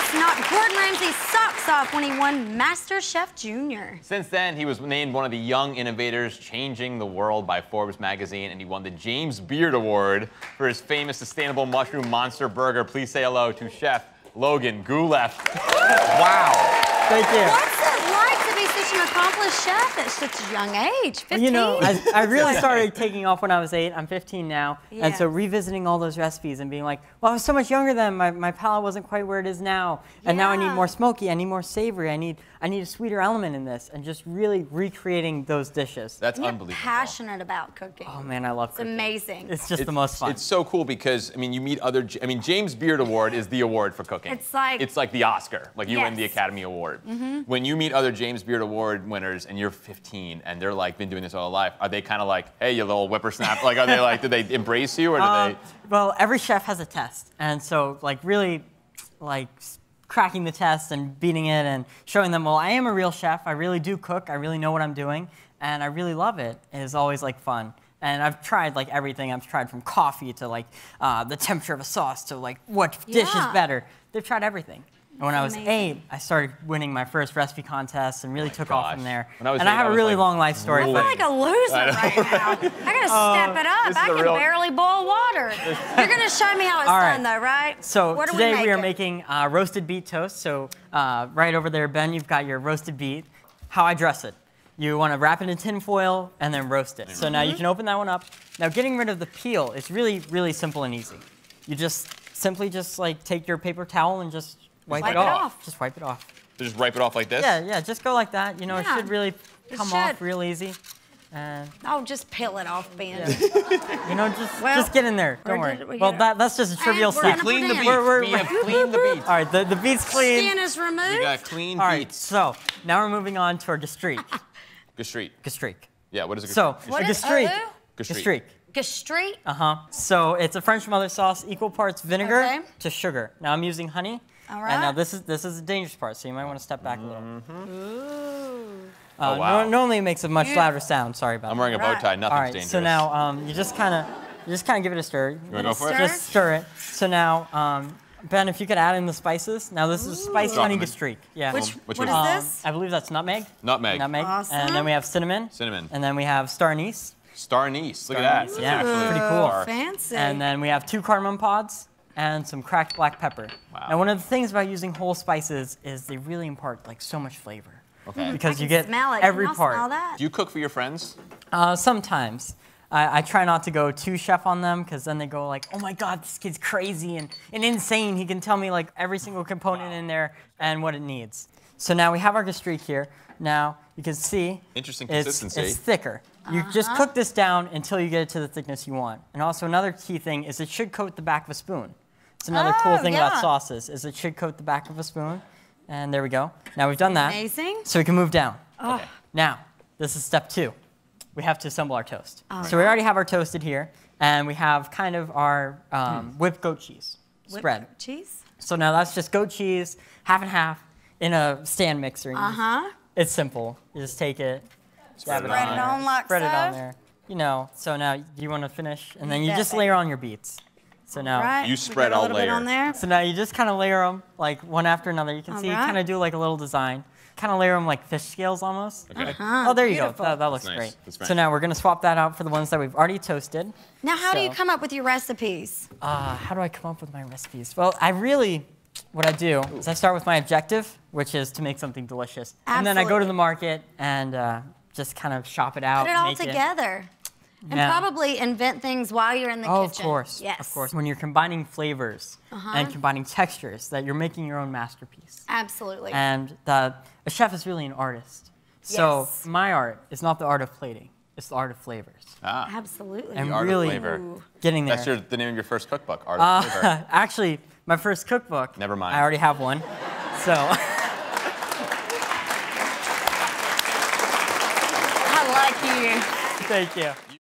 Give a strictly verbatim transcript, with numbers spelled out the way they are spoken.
Chefs knocked Gordon Ramsay's socks off when he won Master Chef Junior Since then, he was named one of the young innovators changing the world by Forbes magazine, and he won the James Beard Award for his famous sustainable mushroom monster burger. Please say hello to Chef Logan Gouleff. Wow. Thank you. What's it like to be such an accomplished chef at such a young age? fifteen? You know, I, I really started taking off when I was eight. I'm fifteen now. Yeah. And so revisiting all those recipes and being like, well, I was so much younger then. My, my palate wasn't quite where it is now. And Yeah. now I need more smoky. I need more savory. I need, I need a sweeter element in this. And just really recreating those dishes. That's You're unbelievable. passionate about cooking. Oh, man, I love It's cooking. amazing. It's just It's, the most fun. it's so cool because, I mean, you meet other, I mean, James Beard Award is the award for cooking. It's like- It's like the Oscar. Like you win the Yes. Academy Award. Mm-hmm. When you meet other James Beard Award winners and you're fifteen and they're like been doing this all their life, are they kind of like, hey, you little whippersnapper? Like, are they like, do they embrace you or do Um, they? Well, every chef has a test. And so, like, really, like, s- cracking the test and beating it and showing them, well, I am a real chef. I really do cook. I really know what I'm doing. And I really love it is always, like, fun. And I've tried, like, everything. I've tried from coffee to, like, uh, the temperature of a sauce to, like, what dish is Yeah. better. They've tried everything. And when I was amazing. eight, I started winning my first recipe contest and really took off gosh. from there. When I was and I eight, have I a was, really like, long life story. I feel but- like a loser right now. I gotta step it up. this is I a can real- barely boil water. You're gonna show me how it's All right. done, though, right? So what are today we, we, are making? making uh, roasted beet toast. So uh, right over there, Ben, you've got your roasted beet. How I dress it. You want to wrap it in tin foil and then roast it. So now you can open that one up. Now getting rid of the peel is really, really simple and easy. You just simply just like take your paper towel and just wipe, wipe it, it off. off. Just wipe it off. Just wipe it off like this? Yeah, yeah, just go like that. You know, Yeah, it should really it come should. off real easy. And Oh, just peel it off, Ben. you know, just Well, just get in there. Don't we're worry. just- we well, gotta- that, that's just a trivial we're step. gonna Clean the put it beets. in. We're- we're- We have cleaned the beets. All right, the, the beet's clean. Skin is removed. You got clean All right, beets. so now we're moving on to our gastrik. Gastrik. Gastrik. Yeah, what is it? So, What a is- gastrik. uh-oh? Gastrik. Gastrik. Uh-huh. So it's a French mother sauce, equal parts vinegar Okay. to sugar. Now I'm using honey. All And now right. this is this is the dangerous part, so you might want to step back a little. Ooh. Uh, Oh, wow. nor- normally it makes a much Yeah. louder sound. Sorry about I'm that. wearing a bow Right. tie. Nothing's All right. dangerous. So now um, you just kind of you just kind of give it a stir. You wanna go for it? Just stir it. So now um, Ben, if you could add in the spices. Now this is spiced Drop honey them in. gastrik. Yeah. Which, Which what one? is Um, this? I believe that's nutmeg. Nutmeg. Nutmeg. Awesome. And then we have cinnamon. Cinnamon. And then we have star anise. Star anise. Look Star at that. anise, That's yeah. actually Pretty a cool. star. Fancy. And then we have two cardamom pods and some cracked black pepper. Wow. Now, one of the things about using whole spices is they really impart like so much flavor. Okay. Because I you can get smell it. every Can y'all part. smell that? Do you cook for your friends? Uh, sometimes. I, I try not to go too chef on them because then they go like, oh my God, this kid's crazy and, and insane. He can tell me like every single component in there and what it needs. So now we have our gastrik here. Now you can see Interesting it's, consistency. it's thicker. You just cook this down until you get it to the thickness you want. And also another key thing is it should coat the back of a spoon. It's another cool Oh, thing yeah. about sauces is it should coat the back of a spoon. And there we go. Now we've done that. Amazing. So we can move down. Oh. Now, this is step two. We have to assemble our toast. All so we right. already have our toasted here, and we have kind of our um, whipped goat cheese Whipped spread. cheese. So now that's just goat cheese, half and half, in a stand mixer. You- Uh-huh. It's simple. You just take it, dab it it Spread on it there, on like spread it on so. there. You know, so now you want to finish, and then you Yeah, just baby. layer on your beets. So now, Right. You we spread, got a I'll little bit layer. on there. so now you just kind of layer them like one after another. You can All see, right. kind of do like a little design. Kind of layer them like fish scales almost. Okay. Uh-huh. Oh, there you Beautiful. go. That, that looks That's nice. great. That's nice. So now we're going to swap that out for the ones that we've already toasted. Now, how do you So- come up with your recipes? Uh, how do I come up with my recipes? Well, I really, what I do is I start with my objective, which is to make something delicious. And then I go to Absolutely. the market and uh, just kind of shop it out. Put it all make together. And Yeah. probably invent things while you're in the Oh, of kitchen. course. Yes. Of course. When you're combining flavors Uh-huh. and combining textures, that you're making your own masterpiece. Absolutely. And the, a chef is really an artist. So Yes. my art is not the art of plating. It's the art of flavors. Ah. Absolutely. And The art of really flavor. getting there. That's your, the name of your first cookbook, Art of Flavor. Uh, actually, my first cookbook. Never mind. I already have one. So. I like you. Thank you.